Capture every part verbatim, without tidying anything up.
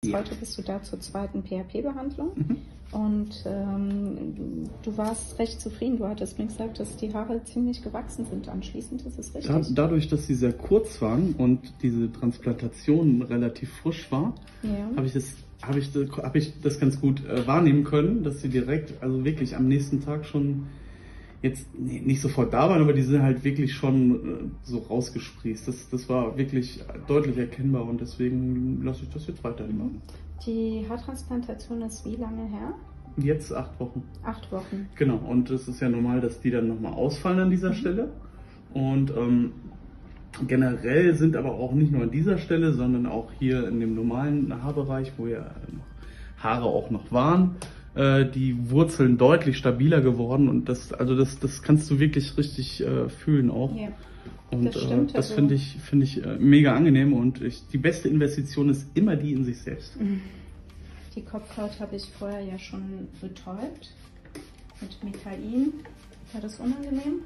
Ja. Heute bist du da zur zweiten P H P-Behandlung. Mhm. Und ähm, du warst recht zufrieden. Du hattest mir gesagt, dass die Haare ziemlich gewachsen sind anschließend. Ist das richtig? Da, dadurch, dass sie sehr kurz waren und diese Transplantation relativ frisch war, Ja. habe ich das, habe ich, das- habe ich das ganz gut äh, wahrnehmen können, dass sie direkt, also wirklich am nächsten Tag schon jetzt nee, nicht sofort da waren, aber die sind halt wirklich schon äh, so rausgesprießt. Das, das war wirklich deutlich erkennbar und deswegen lasse ich das jetzt weiterhin machen. Die Haartransplantation ist wie lange her? Jetzt acht Wochen. Acht Wochen. Genau, und es ist ja normal, dass die dann nochmal ausfallen an dieser mhm. Stelle. Und ähm, generell sind aber auch nicht nur an dieser Stelle, sondern auch hier in dem normalen Haarbereich, wo ja Haare auch noch waren, äh, die Wurzeln deutlich stabiler geworden. Und das, also das, das kannst du wirklich richtig äh, fühlen auch. Ja. Und das, stimmt, äh, das also finde ich, find ich äh, mega angenehm und ich, die beste Investition ist immer die in sich selbst. Die Kopfhaut habe ich vorher ja schon betäubt mit Mikain. War das unangenehm?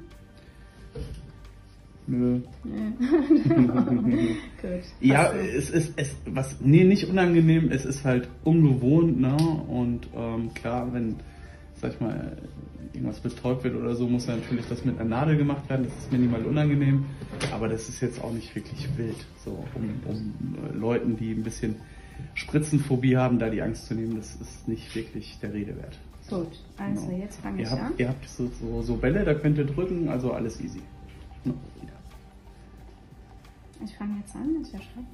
Nö. Nee. Gut. Ja, Also, es ist, es, was, nee, nicht unangenehm, es ist halt ungewohnt, ne? Und ähm, klar, wenn, sag ich mal, irgendwas betäubt wird oder so, muss ja natürlich das mit einer Nadel gemacht werden. Das ist minimal unangenehm, aber das ist jetzt auch nicht wirklich wild. So, um, um äh, Leuten, die ein bisschen Spritzenphobie haben, da die Angst zu nehmen, das ist nicht wirklich der Rede wert. Gut, also Genau. jetzt fange Ihr ich habt, an. ihr habt so, so, so Bälle, da könnt ihr drücken, also alles easy. No, wieder. Ich fange jetzt an, ich erschreibe.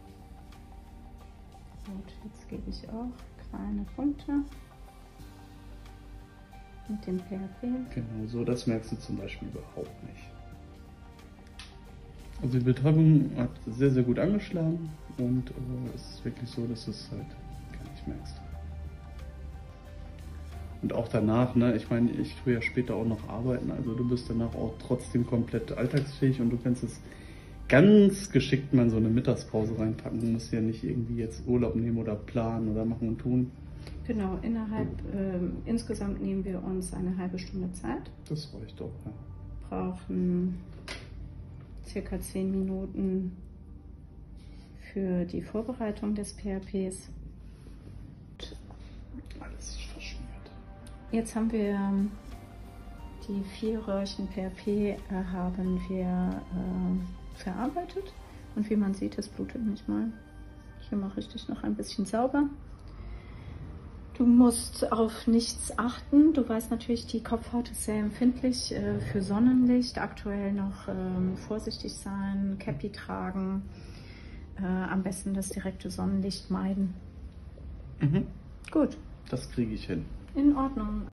Gut, jetzt gebe ich auch kleine Punkte mit dem P H P. Genau, so das merkst du zum Beispiel überhaupt nicht. Also die Betäubung hat sehr, sehr gut angeschlagen und äh, es ist wirklich so, dass du es halt gar nicht merkst. Und auch danach, ne, ich meine, ich tue ja später auch noch arbeiten, also du bist danach auch trotzdem komplett alltagsfähig und du kannst es ganz geschickt mal in so eine Mittagspause reinpacken. Du musst ja nicht irgendwie jetzt Urlaub nehmen oder planen oder machen und tun. Genau, innerhalb, ähm, insgesamt nehmen wir uns eine halbe Stunde Zeit. Das reicht doch, ja. Brauchen circa zehn Minuten für die Vorbereitung des P H Ps. Alles ist verschmiert. Jetzt haben wir die vier Röhrchen P H P äh, haben wir äh, verarbeitet und wie man sieht, es blutet nicht mal. Hier mache ich dich noch ein bisschen sauber. Du musst auf nichts achten. Du weißt natürlich, die Kopfhaut ist sehr empfindlich äh, für Sonnenlicht. Aktuell noch ähm, vorsichtig sein, Cappy tragen. Äh, am besten das direkte Sonnenlicht meiden. Mhm. Gut. Das kriege ich hin. In Ordnung.